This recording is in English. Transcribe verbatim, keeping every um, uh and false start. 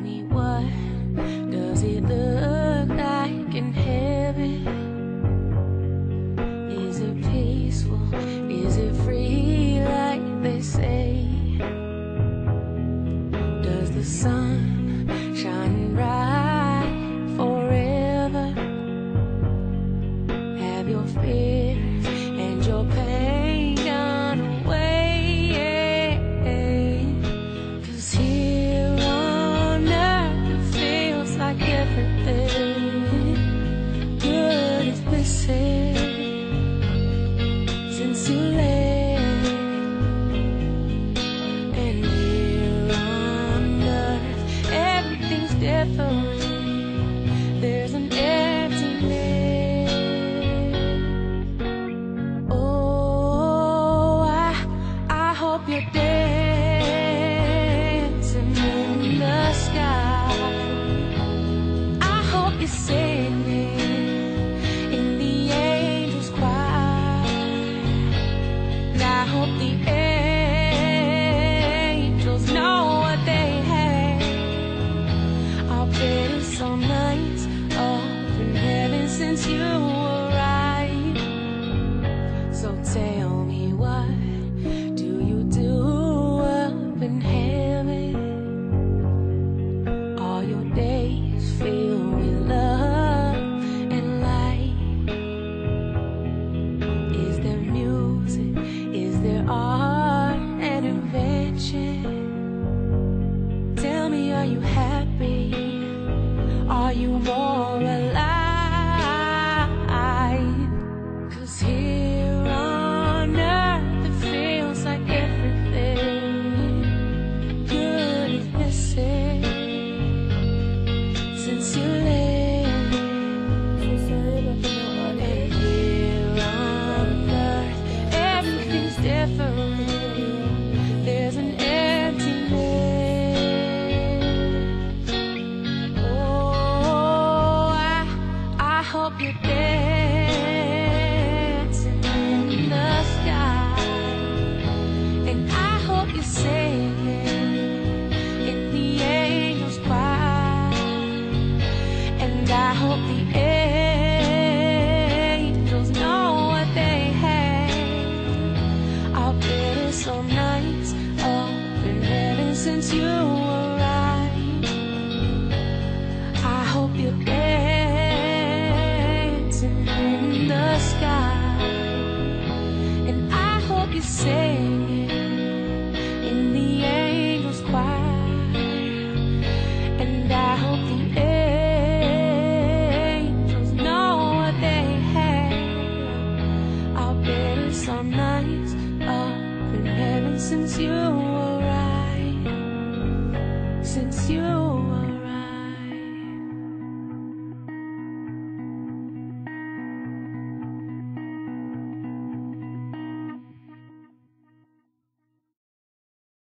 me, what does it look like in heaven? Is it peaceful? Is it free like they say? Does the sun shine bright forever? Have your fears and your pain gone away? 'Cause here on earth it feels like everything good is missing since you left. And here on earth everything's different. There's an emptiness. Oh, I, I hope you're dancing in the sky. I hope you're singing in the angels' choir. And I hope the angels know what they have. I'll bet it's all nights up in heaven since you arrived. So tell me, what do you do up in heaven? All your days filled with love and light. Is there music? Is there art and invention? Tell me, are you happy? Are you more alive? 'Cause here on earth it feels like everything good is missing since you left. And here on earth everything's different. There's an emptiness. Oh, I, I hope you're dancing in the sky. And I hope you're singing in the angels' choir. And I hope the angels know what they have. I'll bet it's all nights up in heaven since you arrived. I hope you're dancing in the sky. And I hope you're singing in the angels' choir. And I hope the angels know what they have. I'll bet it's all nights up in heaven since you